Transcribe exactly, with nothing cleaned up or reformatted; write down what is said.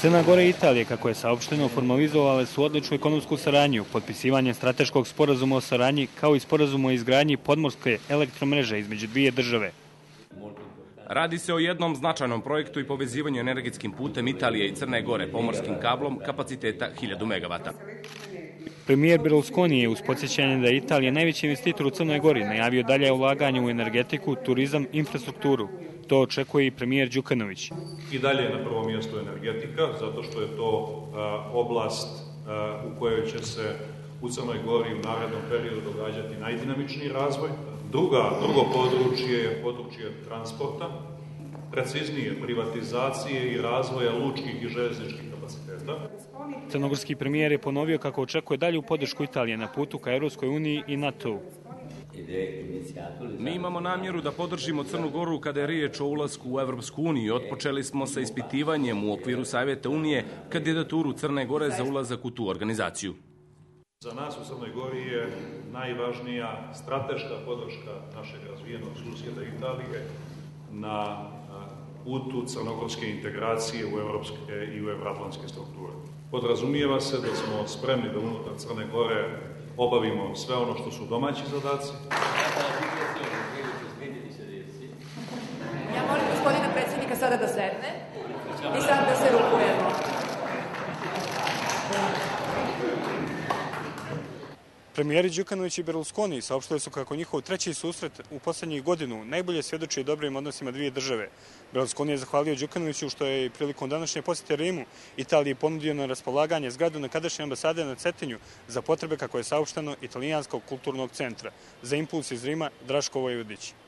Crna Gora i Italija, kako je saopšteno, formalizovale su odličnu ekonomsku saradnju, potpisivanje strateškog sporazuma o saradnji, kao i sporazuma o izgradnji podmorske elektromreže između dvije države. Radi se o jednom značajnom projektu i povezivanju energetskim putem Italije i Crne Gore pomorskim kablom kapaciteta hiljadu megavata. Premijer Berlusconi je uz podsjećanje da je Italija najveći investitor u Crnoj Gori najavio dalje ulaganje u energetiku, turizam, infrastrukturu. To očekuje i premijer Đukanović. I dalje je na prvom mjestu energetika, zato što je to a, oblast a, u kojoj će se u Crnoj Gori u narednom periodu događati najdinamičniji razvoj. Druga, drugo područje je područje transporta, preciznije privatizacije i razvoja lučkih i željezničkih kapaciteta. Crnogorski premijer je ponovio kako očekuje dalju podršku Italije na putu ka Europskoj uniji i NATO-u. Mi imamo namjeru da podržimo Crnu Goru kada je riječ o ulasku u Evropsku uniju. Otpočeli smo sa ispitivanjem u okviru Savjeta Unije kandidaturu Crne Gore za ulazak u tu organizaciju. Za nas u Crnoj Gori je najvažnija strateška podrška našeg razvijenog susjeda Italije na putu crnogorske integracije u evropske i u evroatlantske strukture. Podrazumijeva se da smo spremni da unutar Crne Gore obavimo sve ono što su domaći zadaci. Ja molim gospodina predsjednika sada da sedne i sad da se rukujemo. Premijeri Đukanović i Berlusconi saopštili su kako njihov treći susret u posljednjih godinu najbolje svjedoči dobrim odnosima dvije države. Berlusconi je zahvalio Đukanoviću što je prilikom današnje posjete Rimu Italiji ponudio na raspolaganje zgradu nekadašnje ambasade na Cetinju za potrebe, kako je saopšteno, Italijanskog kulturnog centra. Za Impuls iz Rima, Draško Vojvodić.